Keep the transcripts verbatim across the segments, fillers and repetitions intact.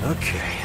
Okay.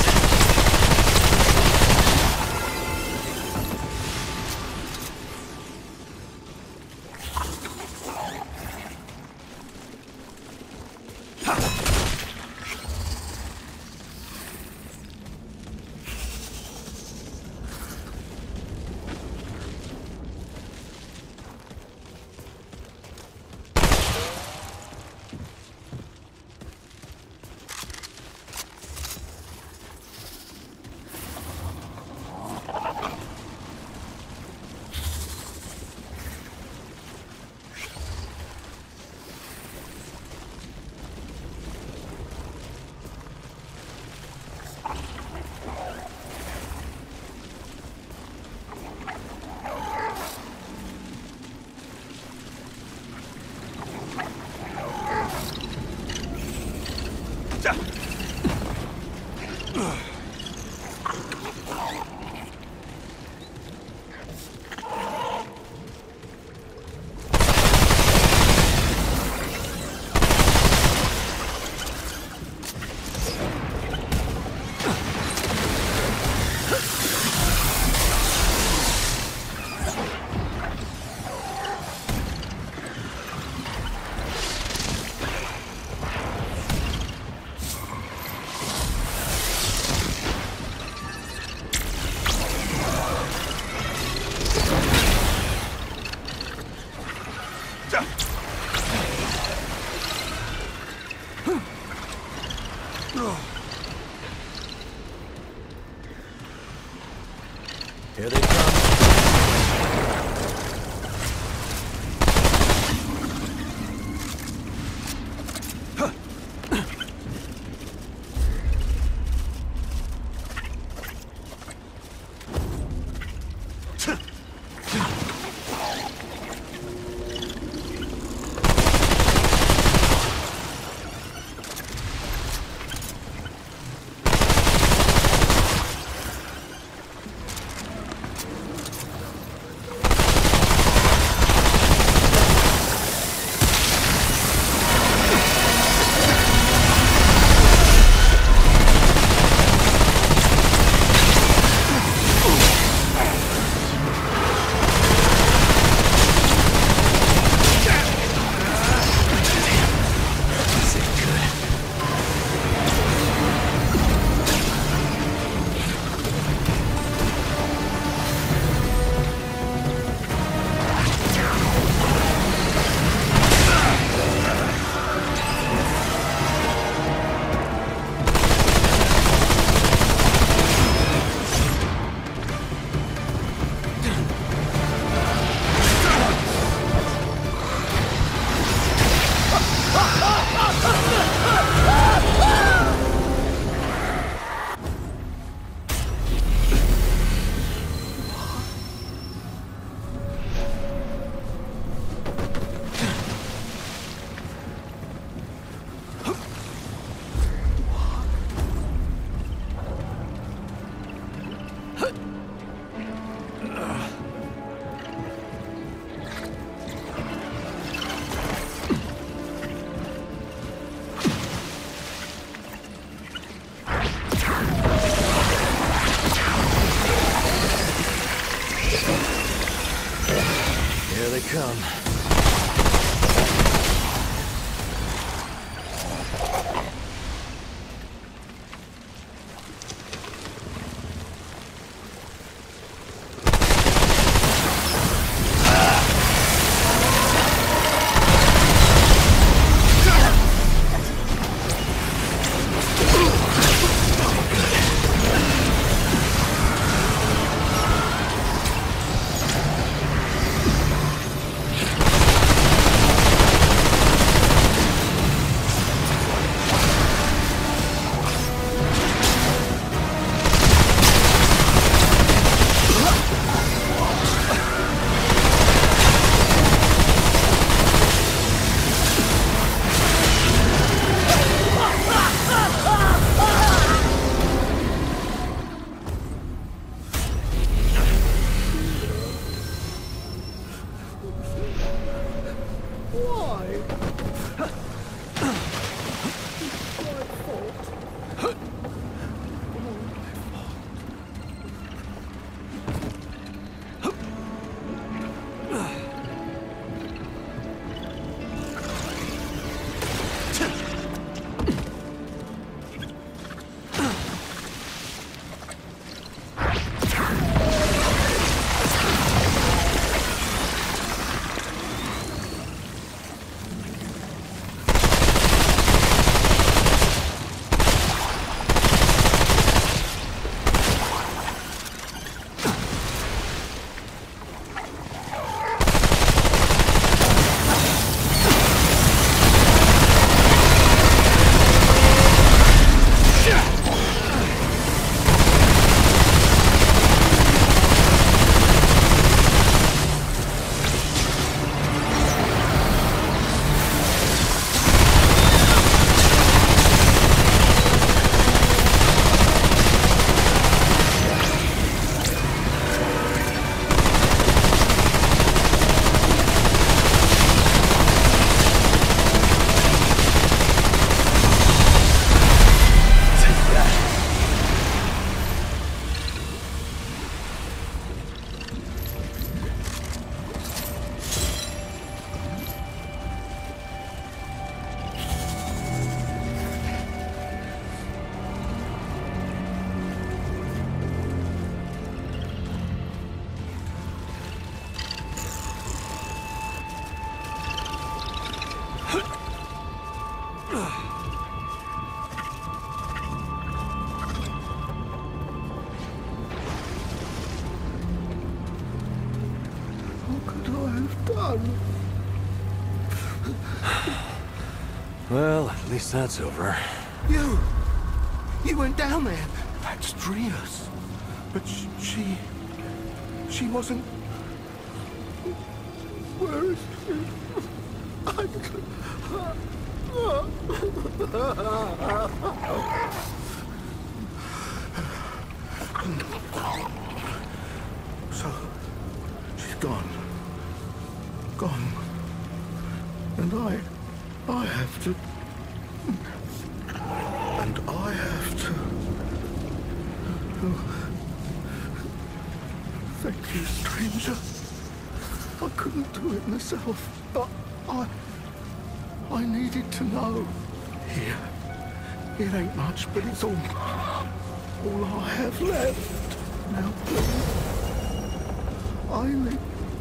Here they come. Here they come. done? Well, at least that's over. You! You went down there. That's Trias. But sh she... She wasn't... Where is she? I... So... She's gone. Gone. And I... I have to... And I have to... Oh. Thank you, stranger. I couldn't do it myself, but I... I needed to know. Here. It ain't much, but it's all... all I have left. Now, please. I need...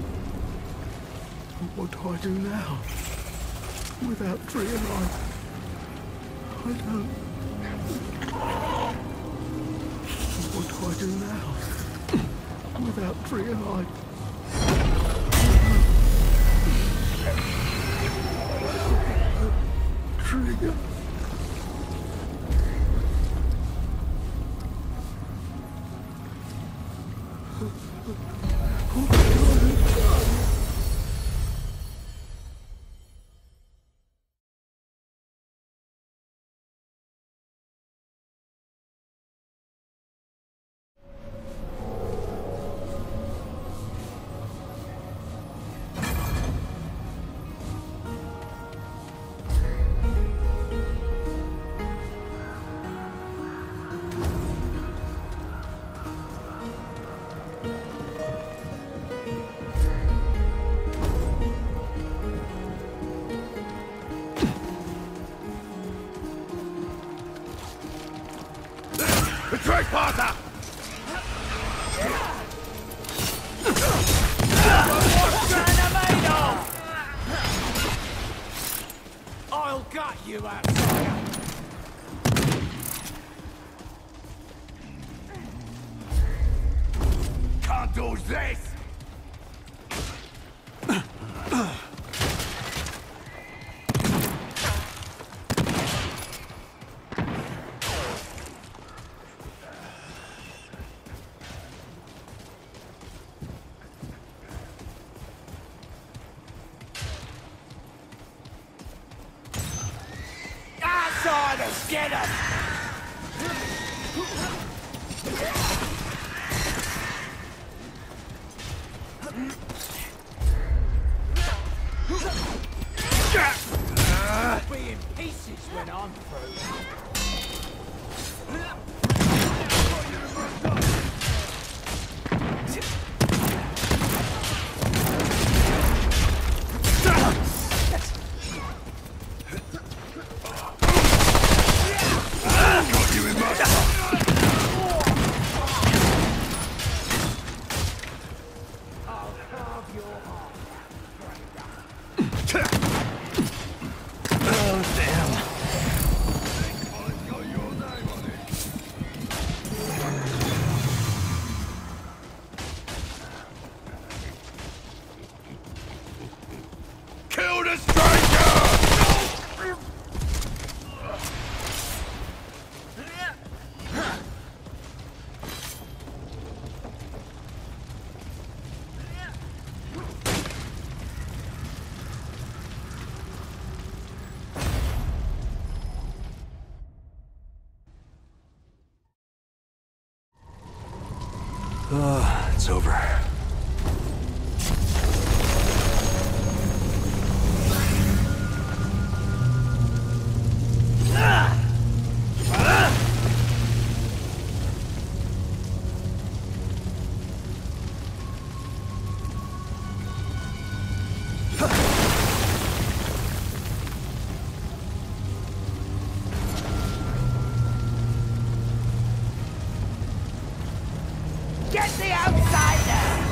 What do I do now? Without Tree and I... I don't... What do I do now? Without Tree and I... Tree... Trespasser! I'll gut you, outsider! Can't do this! Get him! Be in pieces when I'm through. Uh, it's over. Get the outsider!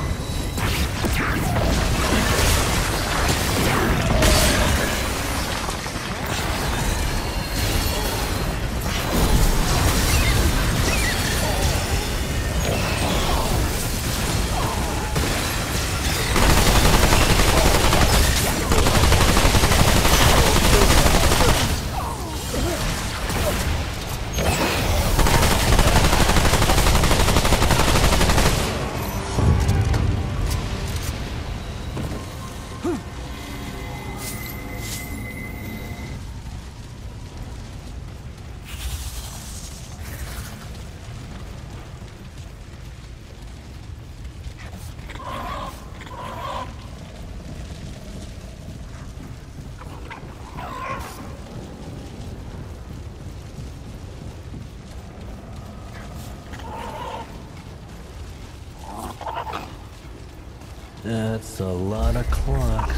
That's a lot of clocks.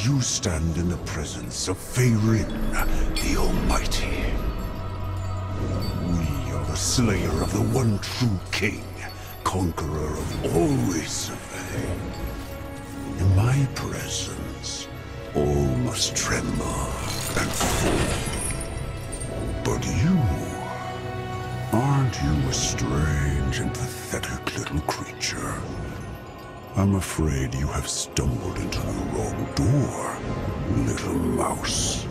you stand in the presence of Faerin, the Almighty. We are the slayer of the one true king, conqueror of all race of Fae. In my presence, all must tremble and fall. But you, aren't you a strange and pathetic little creature? I'm afraid you have stumbled into the wrong door, little mouse.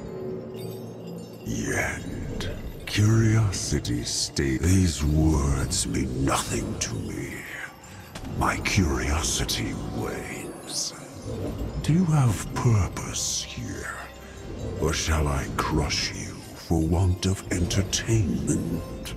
Yet, curiosity stays. These words mean nothing to me. My curiosity wanes. Do you have purpose here? Or shall I crush you for want of entertainment?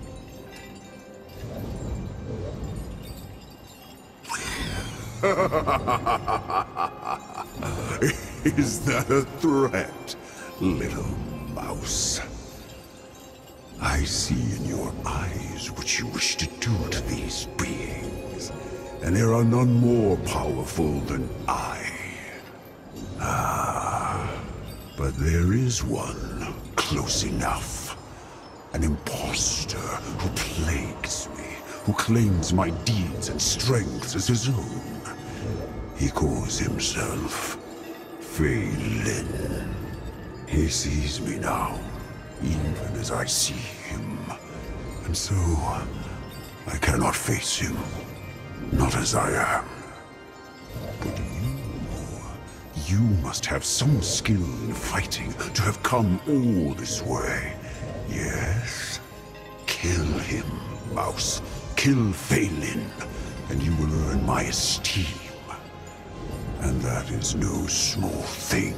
Is that a threat, little mouse? I see in your eyes what you wish to do to these beings, and there are none more powerful than I. Ah, but there is one close enough. An impostor who plagues me, who claims my deeds and strengths as his own. He calls himself Faelin. He sees me now, even as I see him. And so, I cannot face him, not as I am. But you, you must have some skill in fighting to have come all this way. Yes? Kill him, mouse. Kill Faelin, and you will earn my esteem. And that is no small thing.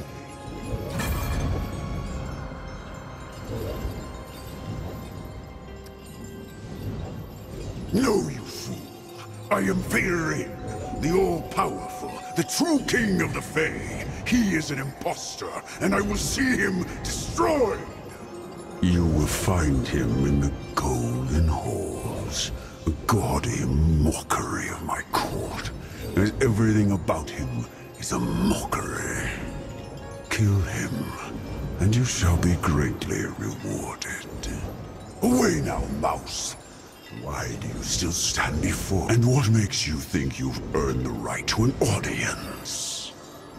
No, you fool. I am Faerin, the all-powerful, the true king of the Fae. He is an impostor, and I will see him destroyed. You will find him in the Golden Halls, a gaudy mockery of my court, as everything about him is a mockery. Kill him, and you shall be greatly rewarded. Away now, mouse! Why do you still stand before? And what makes you think you've earned the right to an audience?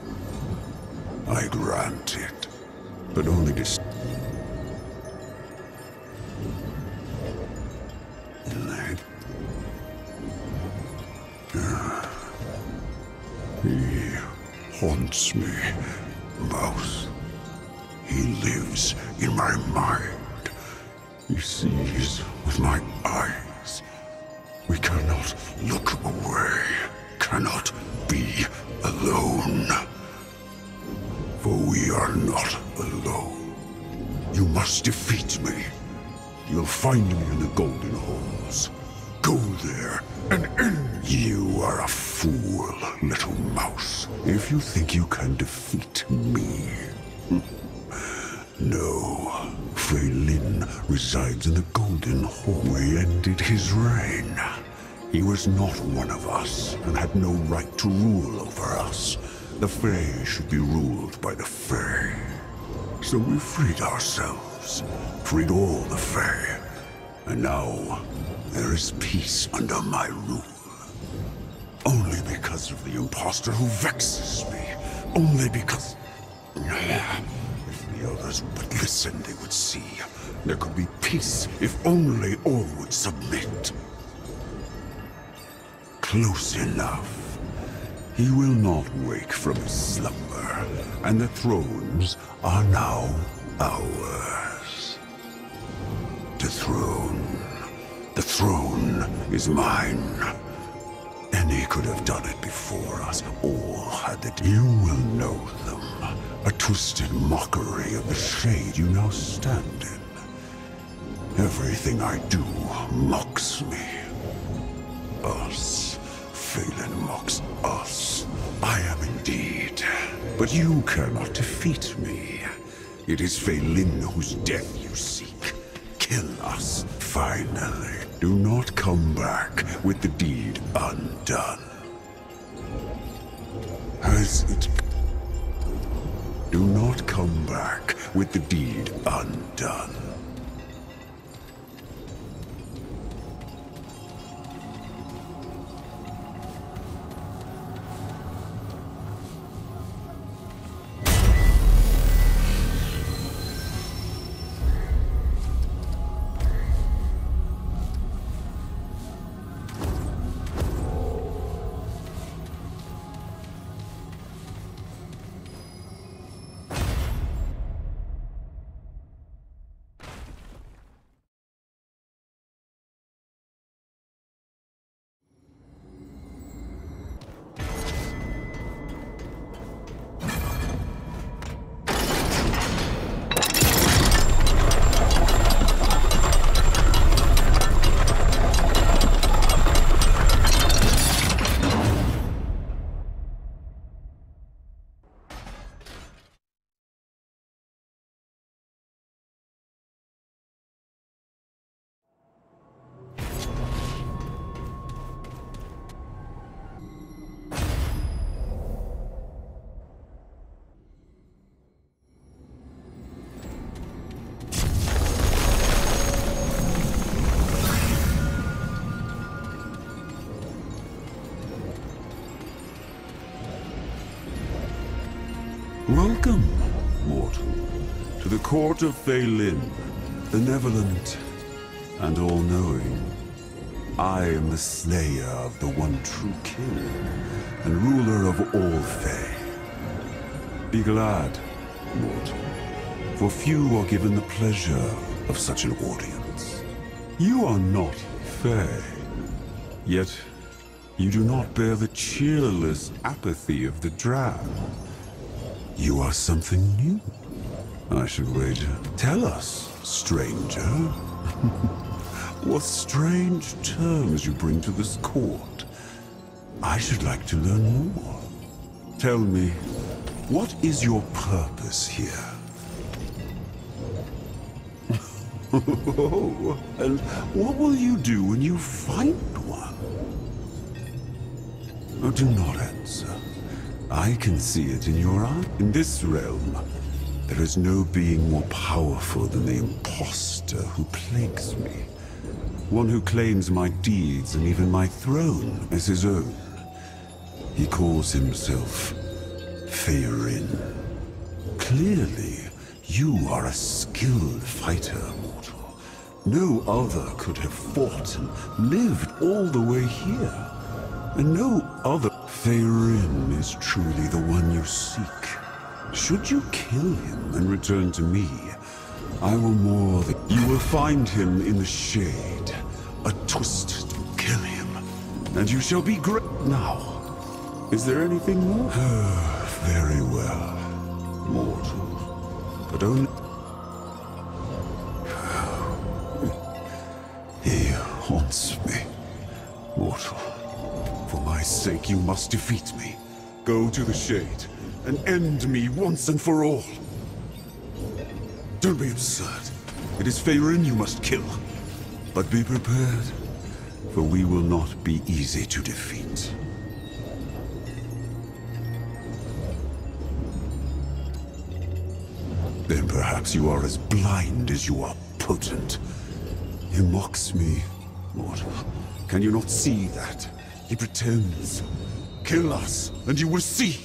I grant it, but only to... He haunts me, mouse. He lives in my mind. He sees with my eyes. We cannot look away, cannot be alone. For we are not alone. You must defeat me. You'll find me in the Golden Halls. Go there and end. You are a fool, little mouse. If you think you can defeat me. No. Faelin resides in the Golden Hall. We ended his reign. He was not one of us, and had no right to rule over us. The Fae should be ruled by the Fae. So we freed ourselves, freed all the Fae. And now, there is peace under my rule. Only because of the impostor who vexes me. Only because... If the others would listen, they would see. There could be peace if only all would submit. Close enough. He will not wake from his slumber, and the thrones are now ours. The throne. The throne is mine. Any could have done it before us. All had it. You will know them. A twisted mockery of the shade you now stand in. Everything I do mocks me. Us. Faelin mocks us. I am indeed. But you cannot defeat me. It is Faelin whose death you seek. Kill us, finally. Do not come back with the deed undone. Has it... Do not come back with the deed undone. Welcome, mortal, to the court of Faelin, benevolent and all-knowing. I am the slayer of the one true king, and ruler of all Fae. Be glad, mortal, for few are given the pleasure of such an audience. You are not Fae, yet you do not bear the cheerless apathy of the drab. You are something new, I should wager. Tell us, stranger, what strange terms you bring to this court. I should like to learn more. Tell me, what is your purpose here? Oh, and what will you do when you find one? Oh, do not answer. I can see it in your eye. In this realm, there is no being more powerful than the impostor who plagues me. One who claims my deeds and even my throne as his own. He calls himself Faerin. Clearly, you are a skilled fighter, mortal. No other could have fought and lived all the way here. And no other. Faerin is truly the one you seek. Should you kill him and return to me, I will more than... You will find him in the shade, a twisted to kill him, and you shall be great. Now, is there anything more? Very well, mortal, but only... He haunts me, mortal. For my sake, you must defeat me. Go to the shade and end me once and for all. Don't be absurd. It is Faerin you must kill. But be prepared, for we will not be easy to defeat. Then perhaps you are as blind as you are potent. He mocks me, mortal. Can you not see that? He pretends. Kill us, and you will see.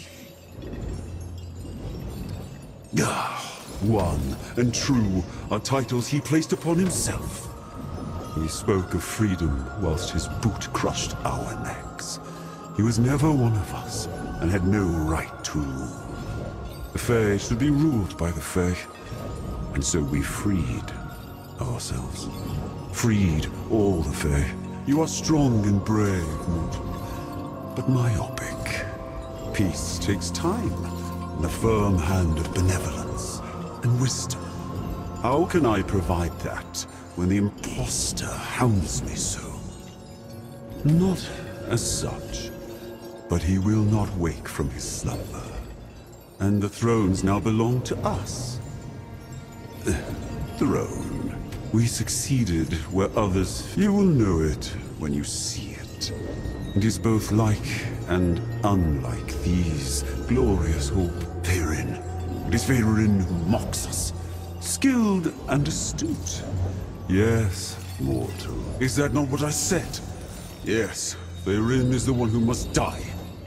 Ah, one and true are titles he placed upon himself. He spoke of freedom whilst his boot crushed our necks. He was never one of us, and had no right to rule. The Fae should be ruled by the Fae, and so we freed ourselves. Freed all the Fae. You are strong and brave, mortal, but myopic. Peace takes time, and a firm hand of benevolence and wisdom. How can I provide that when the impostor hounds me so? Not as such, but he will not wake from his slumber. And the thrones now belong to us. The throne. We succeeded where others... You will know it when you see it. It is both like and unlike these glorious halls. Faerin, It is Faerin who mocks us. Skilled and astute. Yes, mortal. Is that not what I said? Yes, Faerin is the one who must die.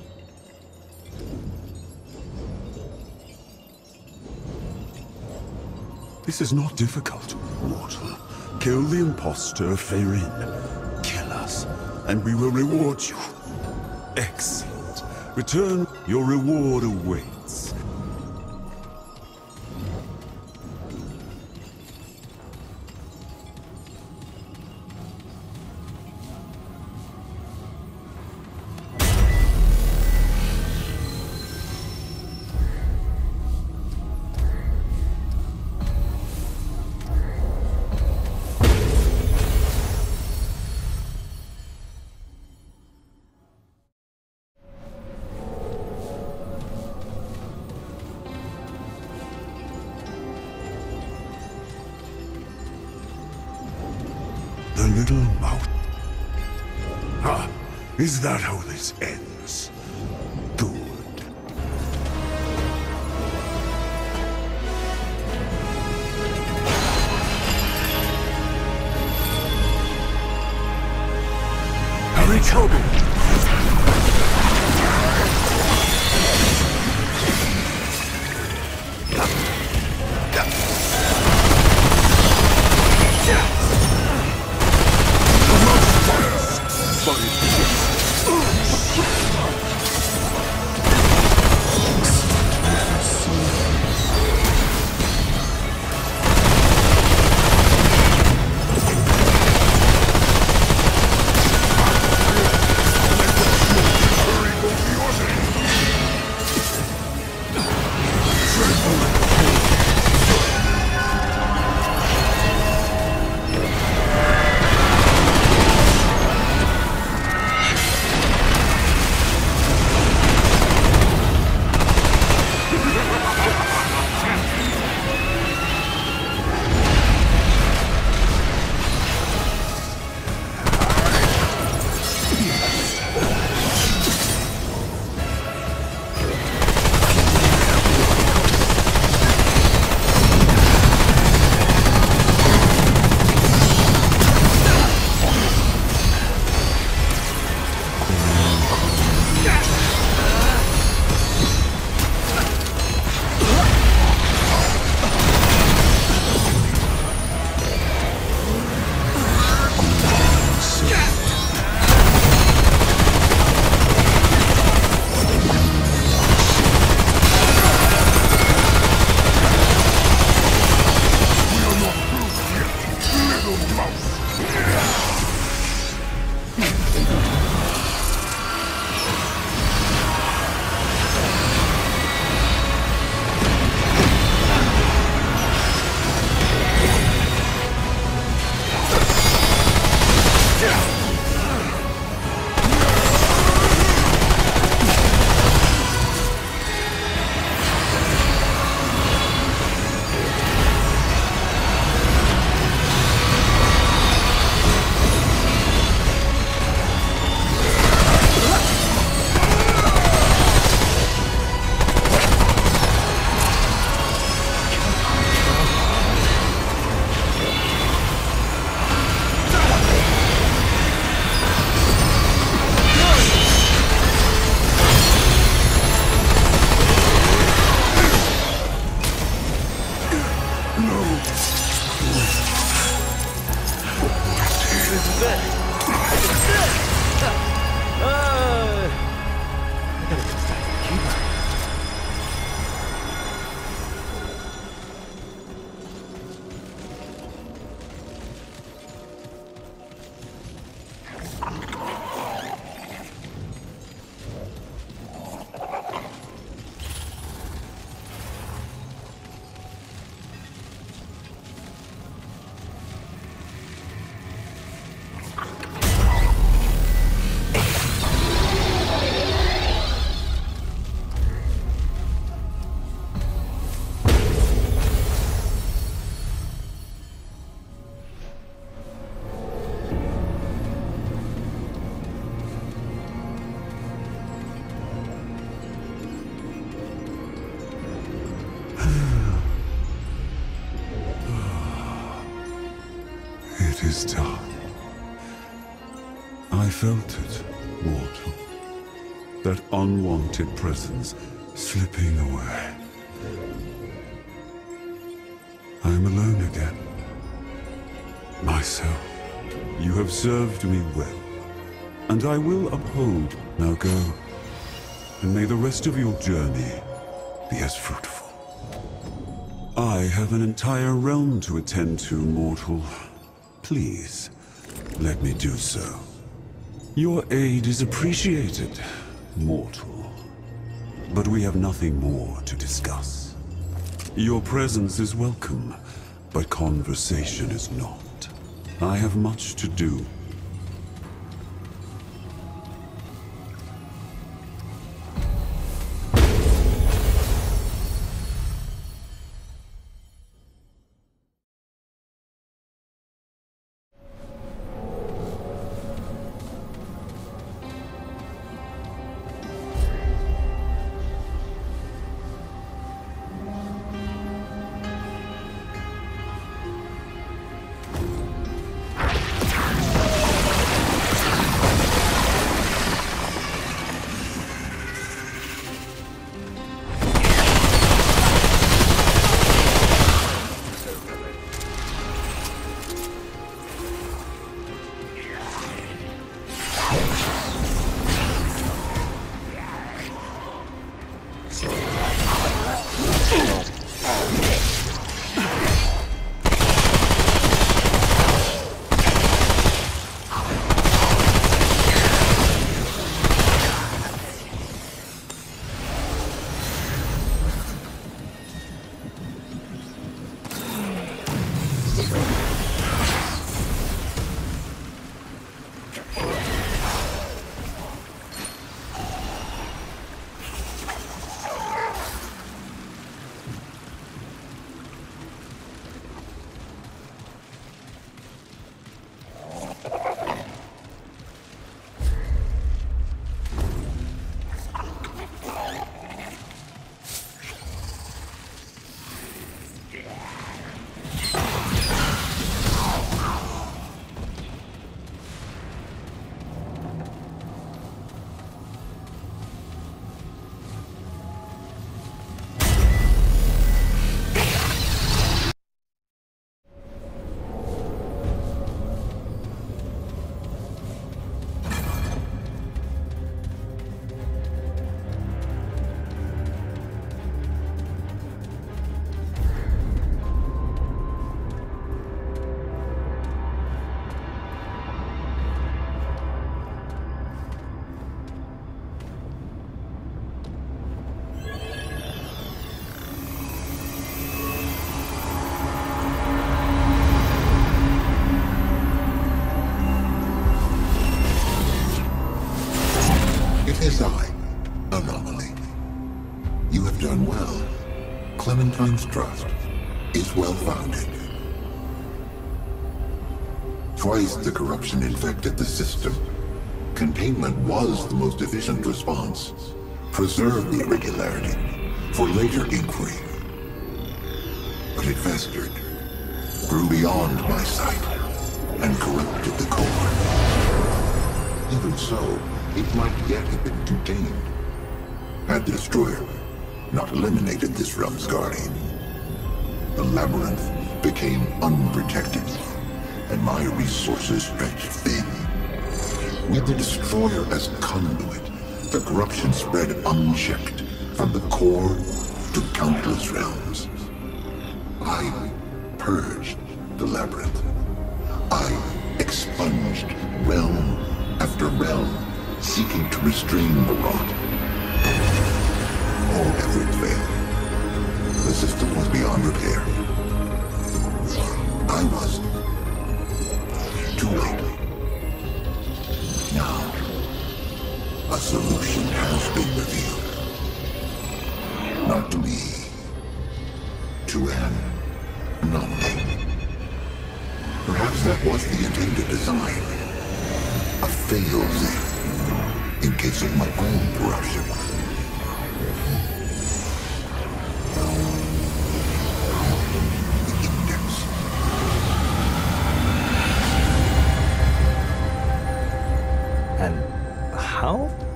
This is not difficult, mortal. Kill the impostor, Faerin. Kill us, and we will reward you. Excellent. Return, your reward awaits. The little mouth. Ah, is that how this ends? Good. Hurry, Toby! It is time. I felt it, mortal. That unwanted presence slipping away. I am alone again. Myself. You have served me well, and I will uphold. Now go, and may the rest of your journey be as fruitful. I have an entire realm to attend to, mortal. Please, let me do so. Your aid is appreciated, mortal. But we have nothing more to discuss. Your presence is welcome, but conversation is not. I have much to do. Clementine's trust is well-founded. Twice the corruption infected the system. Containment was the most efficient response. Preserve the irregularity for later inquiry. But it festered, grew beyond my sight, and corrupted the core. Even so, it might yet have been contained, had the destroyer not eliminated this realm's guardian. The labyrinth became unprotected, and my resources stretched thin. With the destroyer as conduit, the corruption spread unchecked from the core to countless realms. I purged the labyrinth. I expunged realm after realm, seeking to restrain the rot. All efforts failed. The system was beyond repair. I was too late. Now, a solution has been revealed. Not to me, to an anomaly. Perhaps that was the intended design. A fail-safe, in case of my own corruption.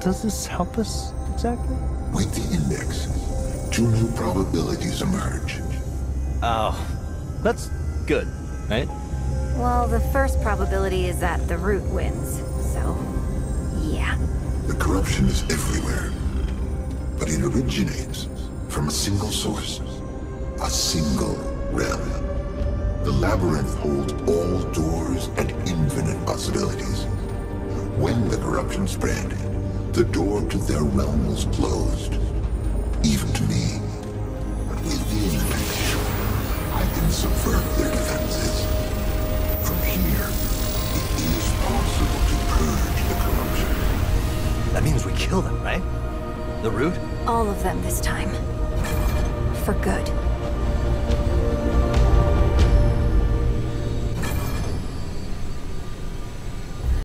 does this help us, exactly? With the index, two new probabilities emerge. Oh, that's good, right? Well, the first probability is that the root wins, so yeah. The corruption is everywhere, but it originates from a single source, a single realm. The labyrinth holds all doors and infinite possibilities. When the corruption spread, the door to their realm was closed, even to me. But within, I can subvert their defenses. From here, it is possible to purge the corruption. That means we kill them, right? The root? All of them this time. For good.